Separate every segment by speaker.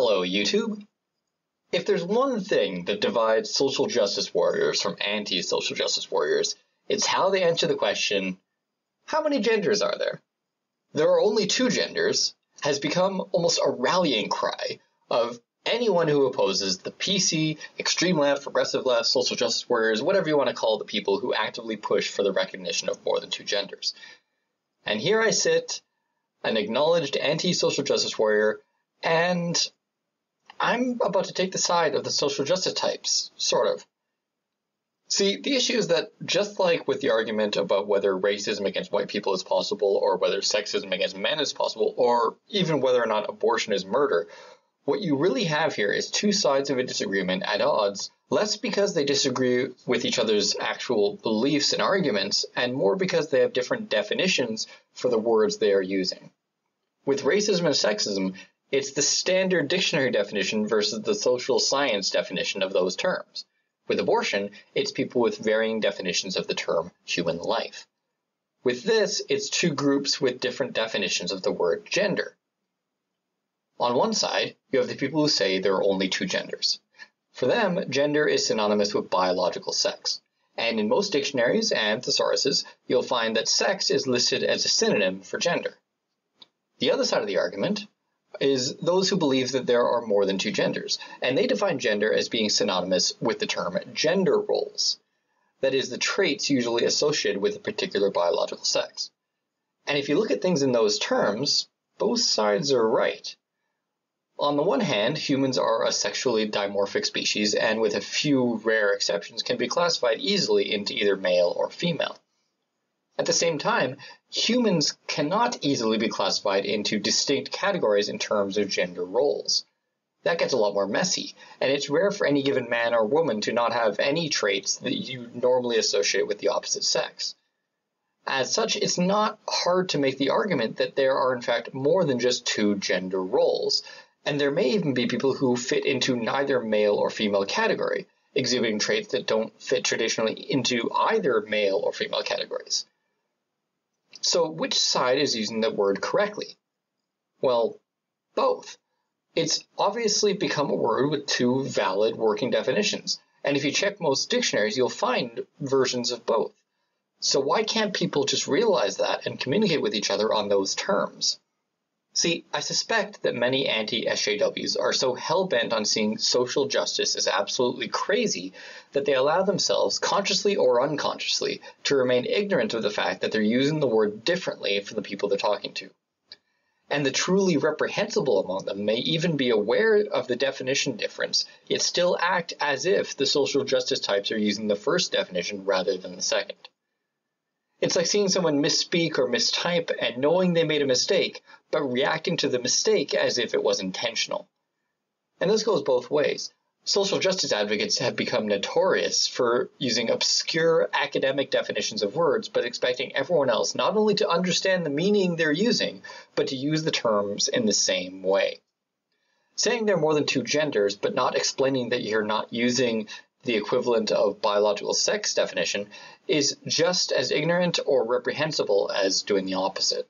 Speaker 1: Hello, YouTube. If there's one thing that divides social justice warriors from anti-social justice warriors, it's how they answer the question, how many genders are there? There are only two genders has become almost a rallying cry of anyone who opposes the PC, extreme left, progressive left, social justice warriors, whatever you want to call the people who actively push for the recognition of more than two genders. And here I sit, an acknowledged anti-social justice warrior, and I'm about to take the side of the social justice types, sort of. See, the issue is that just like with the argument about whether racism against white people is possible, or whether sexism against men is possible, or even whether or not abortion is murder, what you really have here is two sides of a disagreement at odds, less because they disagree with each other's actual beliefs and arguments, and more because they have different definitions for the words they are using. With racism and sexism, it's the standard dictionary definition versus the social science definition of those terms. With abortion, it's people with varying definitions of the term human life. With this, it's two groups with different definitions of the word gender. On one side, you have the people who say there are only two genders. For them, gender is synonymous with biological sex. And in most dictionaries and thesauruses, you'll find that sex is listed as a synonym for gender. The other side of the argument is those who believe that there are more than two genders, and they define gender as being synonymous with the term gender roles. That is, the traits usually associated with a particular biological sex. And if you look at things in those terms, both sides are right. On the one hand, humans are a sexually dimorphic species, and with a few rare exceptions can be classified easily into either male or female. At the same time, humans cannot easily be classified into distinct categories in terms of gender roles. That gets a lot more messy, and it's rare for any given man or woman to not have any traits that you normally associate with the opposite sex. As such, it's not hard to make the argument that there are in fact more than just two gender roles, and there may even be people who fit into neither male or female category, exhibiting traits that don't fit traditionally into either male or female categories. So which side is using the word correctly? Well, both. It's obviously become a word with two valid working definitions, and if you check most dictionaries, you'll find versions of both. So why can't people just realize that and communicate with each other on those terms? See, I suspect that many anti-SJWs are so hell-bent on seeing social justice as absolutely crazy that they allow themselves, consciously or unconsciously, to remain ignorant of the fact that they're using the word differently for the people they're talking to. And the truly reprehensible among them may even be aware of the definition difference, yet still act as if the social justice types are using the first definition rather than the second. It's like seeing someone misspeak or mistype and knowing they made a mistake, but reacting to the mistake as if it was intentional. And this goes both ways. Social justice advocates have become notorious for using obscure academic definitions of words, but expecting everyone else not only to understand the meaning they're using, but to use the terms in the same way. Saying there are more than two genders, but not explaining that you're not using the equivalent of biological sex definition is just as ignorant or reprehensible as doing the opposite.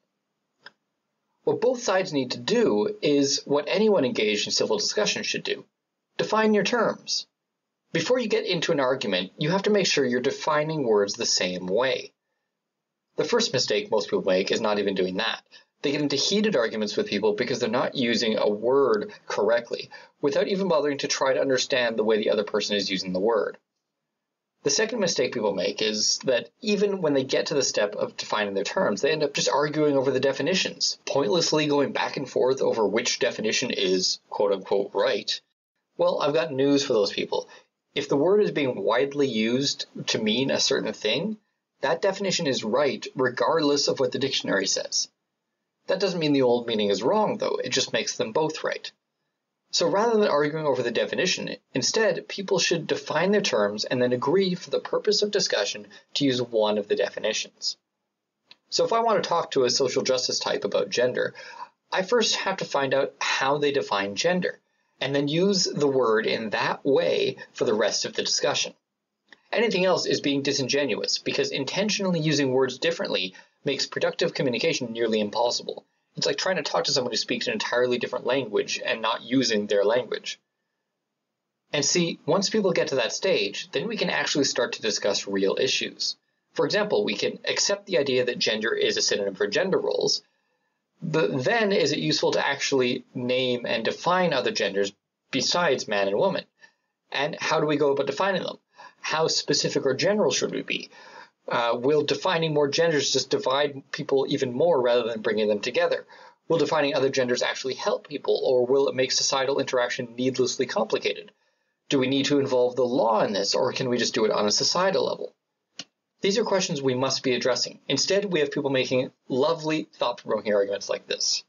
Speaker 1: What both sides need to do is what anyone engaged in civil discussion should do. Define your terms. Before you get into an argument, you have to make sure you're defining words the same way. The first mistake most people make is not even doing that. They get into heated arguments with people because they're not using a word correctly, without even bothering to try to understand the way the other person is using the word. The second mistake people make is that even when they get to the step of defining their terms, they end up just arguing over the definitions, pointlessly going back and forth over which definition is quote-unquote right. Well, I've got news for those people. If the word is being widely used to mean a certain thing, that definition is right regardless of what the dictionary says. That doesn't mean the old meaning is wrong, though. It just makes them both right. So rather than arguing over the definition, instead, people should define their terms and then agree for the purpose of discussion to use one of the definitions. So if I want to talk to a social justice type about gender, I first have to find out how they define gender, and then use the word in that way for the rest of the discussion. Anything else is being disingenuous, because intentionally using words differently makes productive communication nearly impossible, It's like trying to talk to someone who speaks an entirely different language and not using their language. And see, once people get to that stage, then we can actually start to discuss real issues. For example, we can accept the idea that gender is a synonym for gender roles, but then is it useful to actually name and define other genders besides man and woman? And how do we go about defining them? How specific or general should we be? Will defining more genders just divide people even more rather than bringing them together? Will defining other genders actually help people, or will it make societal interaction needlessly complicated? Do we need to involve the law in this, or can we just do it on a societal level? These are questions we must be addressing. Instead, we have people making lovely, thought-provoking arguments like this.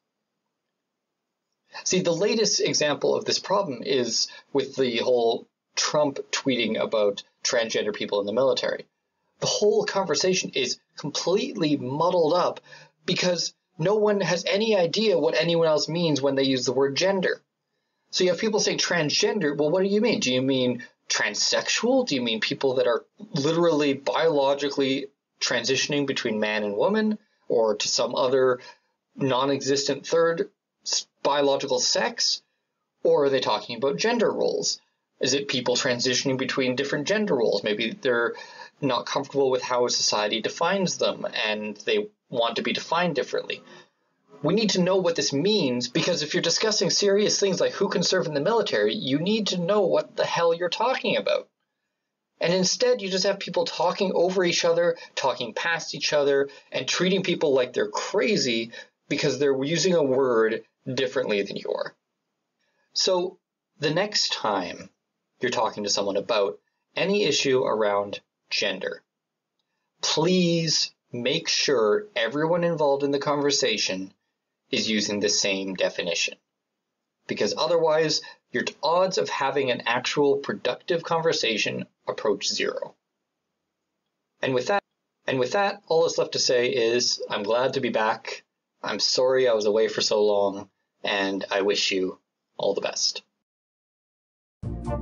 Speaker 1: See, the latest example of this problem is with the whole Trump tweeting about transgender people in the military. The whole conversation is completely muddled up because no one has any idea what anyone else means when they use the word gender. So you have people say transgender. Well, what do you mean? Do you mean transsexual? Do you mean people that are literally biologically transitioning between man and woman, or to some other non-existent third biological sex? Or are they talking about gender roles? Is it people transitioning between different gender roles? Maybe they're not comfortable with how society defines them and they want to be defined differently. We need to know what this means, because if you're discussing serious things like who can serve in the military, you need to know what the hell you're talking about. And instead, you just have people talking over each other, talking past each other, and treating people like they're crazy because they're using a word differently than you are. So the next time you're talking to someone about any issue around gender, please make sure everyone involved in the conversation is using the same definition, because otherwise your odds of having an actual productive conversation approach zero. And with that, all that's left to say is I'm glad to be back. I'm sorry I was away for so long, and I wish you all the best.